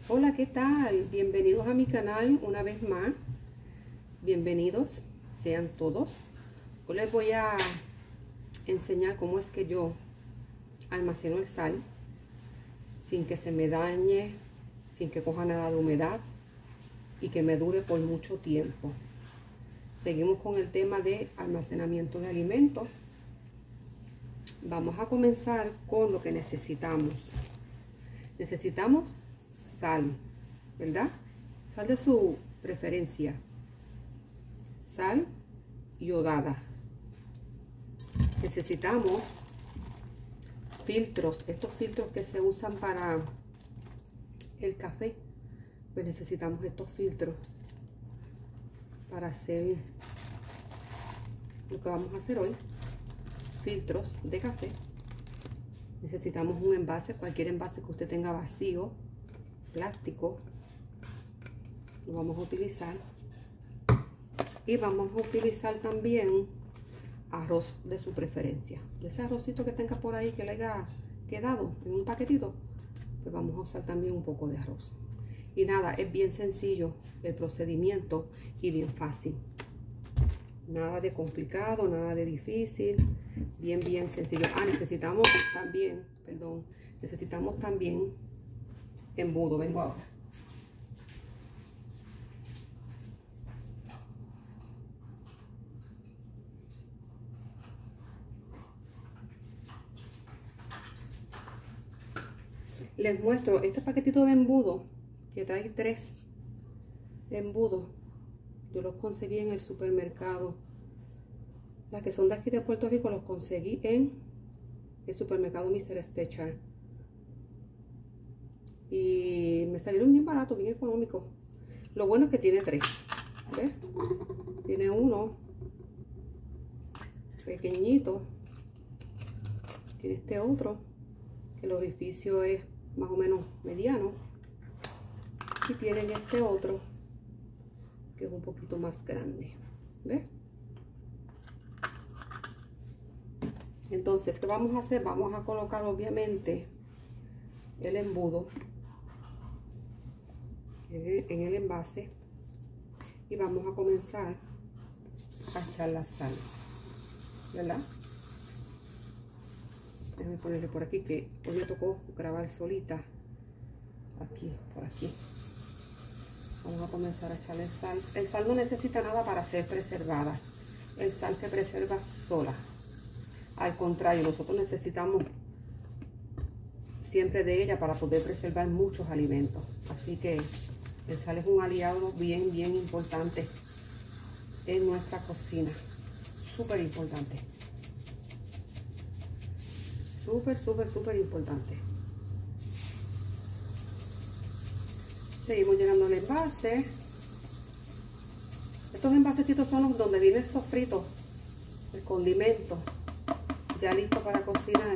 Hola, ¿qué tal? Bienvenidos a mi canal una vez más. Bienvenidos sean todos. Hoy les voy a enseñar cómo es que yo almaceno el sal sin que se me dañe, sin que coja nada de humedad y que me dure por mucho tiempo. Seguimos con el tema de almacenamiento de alimentos. Vamos a comenzar con lo que necesitamos. Necesitamos sal, ¿verdad? Sal de su preferencia. Sal iodada. Necesitamos filtros, estos filtros que se usan para el café. Pues necesitamos estos filtros para hacer lo que vamos a hacer hoy. Filtros de café. Necesitamos un envase, cualquier envase que usted tenga vacío, plástico, lo vamos a utilizar. Y vamos a utilizar también arroz de su preferencia. Ese arrocito que tenga por ahí que le haya quedado en un paquetito, pues vamos a usar también un poco de arroz. Y nada, es bien sencillo el procedimiento y bien fácil. Nada de complicado, nada de difícil, bien sencillo. Necesitamos también embudo. Vengo ahora. Les muestro este paquetito de embudo que trae 3 embudos. Yo los conseguí en el supermercado. Las que son de aquí de Puerto Rico los conseguí en el supermercado Mr. Special. Y me salieron bien baratos, bien económicos. Lo bueno es que tiene 3. ¿Ves? Tiene uno pequeñito. Tiene este otro, que el orificio es más o menos mediano. Y tienen este otro, que es un poquito más grande. ¿Ves? Entonces, ¿qué vamos a hacer? Vamos a colocar obviamente el embudo en el envase y vamos a comenzar a echar la sal, ¿verdad? Déjame ponerle por aquí, que hoy me tocó grabar solita. Aquí, por aquí. Vamos a comenzar a echarle sal. El sal no necesita nada para ser preservada. El sal se preserva sola. Al contrario, nosotros necesitamos siempre de ella para poder preservar muchos alimentos. Así que el sal es un aliado bien importante en nuestra cocina. Súper importante. Súper importante. Seguimos llenando el envase. Estos envasecitos son los donde viene el sofrito, el condimento, ya listo para cocinar.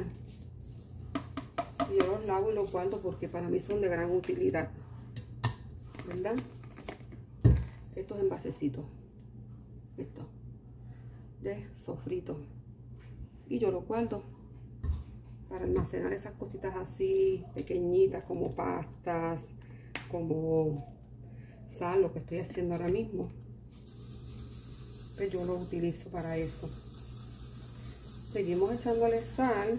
Y yo los lavo y los guardo porque para mí son de gran utilidad, ¿verdad? Estos envasecitos, estos de sofrito, y yo los guardo para almacenar esas cositas así pequeñitas como pastas, como sal, lo que estoy haciendo ahora mismo. Pues yo lo utilizo para eso. Seguimos echándole sal.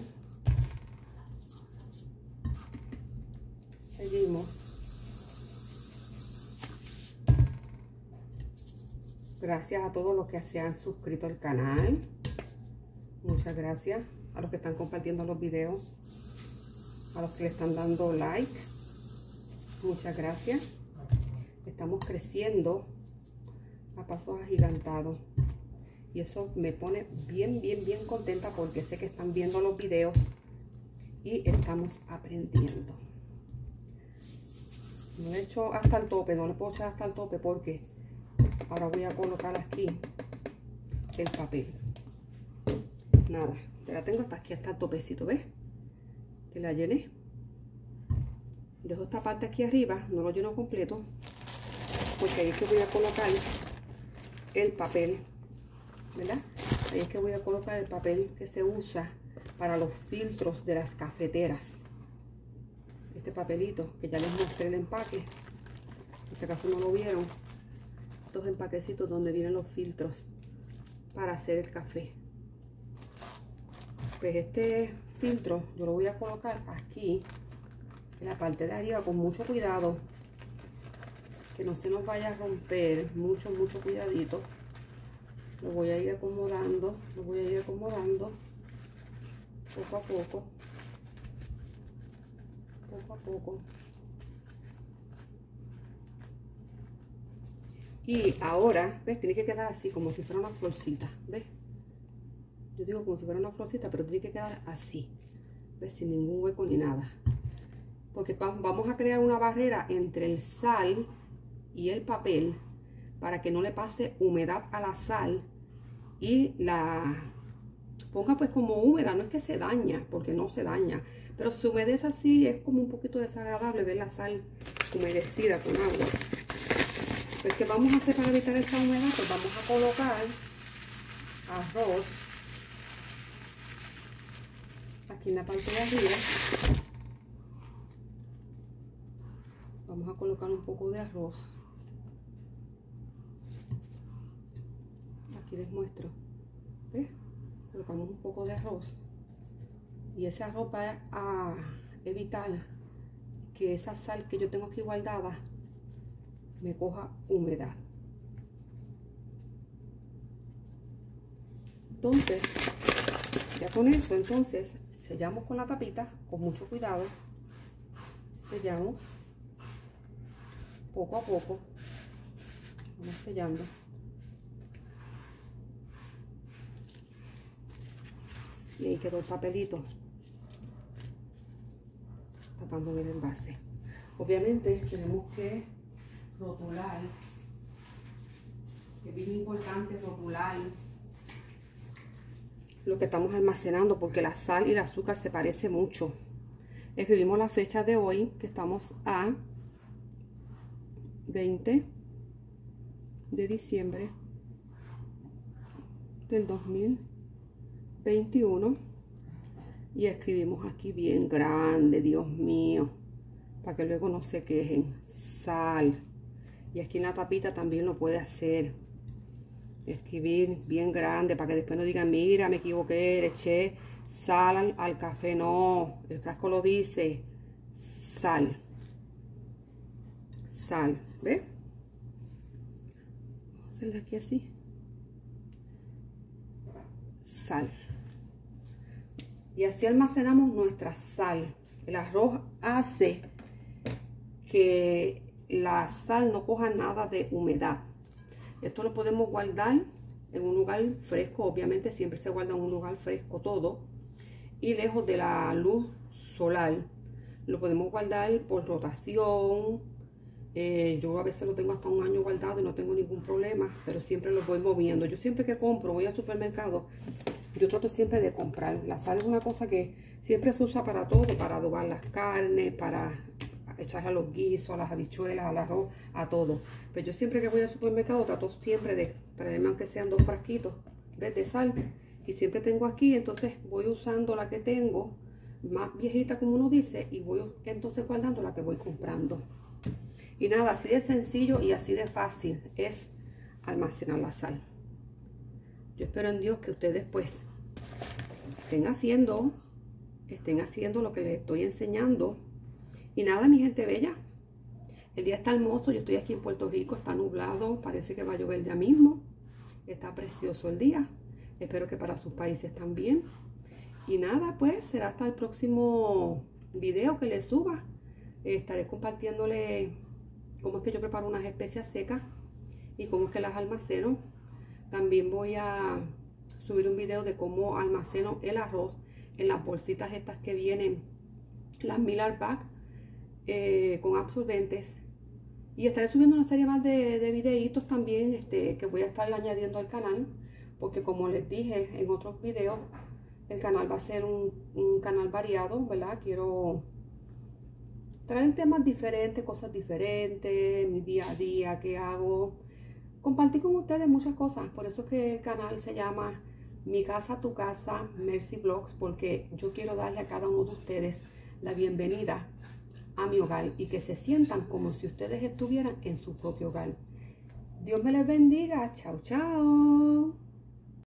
Seguimos. Gracias a todos los que se han suscrito al canal. Muchas gracias a los que están compartiendo los videos, a los que le están dando like. Muchas gracias. Estamos creciendo a pasos agigantados y eso me pone bien contenta porque sé que están viendo los videos y estamos aprendiendo. No he hecho hasta el tope, no le puedo echar hasta el tope porque ahora voy a colocar aquí el papel. Nada, te la tengo hasta aquí, hasta el topecito, ¿ves? Que la llené. Dejo esta parte aquí arriba, no lo lleno completo porque ahí es que voy a colocar el papel, ¿verdad? Ahí es que voy a colocar el papel que se usa para los filtros de las cafeteras. este papelito, que ya les mostré el empaque, por si acaso no lo vieron. Estos empaquecitos donde vienen los filtros para hacer el café. Pues este filtro yo lo voy a colocar aquí en la parte de arriba con mucho cuidado, que no se nos vaya a romper, mucho cuidadito. Lo voy a ir acomodando, poco a poco, y ahora, ¿ves? Tiene que quedar así, como si fuera una florcita, ¿ves? Yo digo como si fuera una florcita, pero tiene que quedar así, ¿ves? Sin ningún hueco ni nada, porque vamos a crear una barrera entre el sal y el papel para que no le pase humedad a la sal y la ponga pues como húmeda. No es que se daña, porque no se daña, pero su humedez así es como un poquito desagradable ver la sal humedecida con agua. Pues ¿qué vamos a hacer para evitar esa humedad? Pues vamos a colocar arroz aquí en la parte de arriba. Vamos a colocar un poco de arroz. Aquí les muestro. ¿Ves? Colocamos un poco de arroz. Y ese arroz va a evitar que esa sal que yo tengo aquí guardada me coja humedad. Entonces, ya con eso, entonces, sellamos con la tapita, con mucho cuidado. Sellamos poco a poco. Vamos sellando. Y ahí quedó el papelito tapando el envase. Obviamente tenemos que rotular, es bien importante rotular lo que estamos almacenando, porque la sal y el azúcar se parecen mucho. Escribimos la fecha de hoy, que estamos a 20 de diciembre del 2021 y escribimos aquí bien grande, Dios mío, para que luego no se quejen, sal. Y aquí en la tapita también lo puede hacer, escribir bien grande para que después no digan, mira, me equivoqué, le eché sal al café. No, el frasco lo dice, sal, sal, ¿ves? Vamos a hacerle aquí así, sal. Y así almacenamos nuestra sal. El arroz hace que la sal no coja nada de humedad. Esto lo podemos guardar en un lugar fresco. Obviamente siempre se guarda en un lugar fresco todo, y lejos de la luz solar. Lo podemos guardar por rotación. Yo a veces lo tengo hasta un año guardado y no tengo ningún problema, pero siempre lo voy moviendo. Yo siempre que compro, voy al supermercado, yo trato siempre de comprar. La sal es una cosa que siempre se usa para todo, para adobar las carnes, para echarle a los guisos, a las habichuelas, al arroz, a todo. Pero yo siempre que voy al supermercado trato siempre de traerme, aunque sean 2 frasquitos, ¿ves? De sal. Y siempre tengo aquí, entonces voy usando la que tengo, más viejita como uno dice, y voy entonces guardando la que voy comprando. Y nada, así de sencillo y así de fácil es almacenar la sal. Yo espero en Dios que ustedes pues estén haciendo lo que les estoy enseñando. Y nada, mi gente bella, el día está hermoso. Yo estoy aquí en Puerto Rico, está nublado, parece que va a llover ya mismo. Está precioso el día. Espero que para sus países también. Y nada, pues será hasta el próximo video que les suba. Estaré compartiéndole cómo es que yo preparo unas especias secas y cómo es que las almaceno. También voy a subir un video de cómo almaceno el arroz en las bolsitas estas que vienen, las Miller Bag, con absorbentes. Y estaré subiendo una serie más de videitos también, que voy a estar añadiendo al canal, porque como les dije en otros videos, el canal va a ser un canal variado, ¿verdad? Quiero traer temas diferentes, cosas diferentes, mi día a día, qué hago, compartir con ustedes muchas cosas. Por eso es que el canal se llama Mi Casa, Tu Casa, Mercy Vlogs, porque yo quiero darle a cada uno de ustedes la bienvenida a mi hogar y que se sientan como si ustedes estuvieran en su propio hogar. Dios me les bendiga. Chao, chao.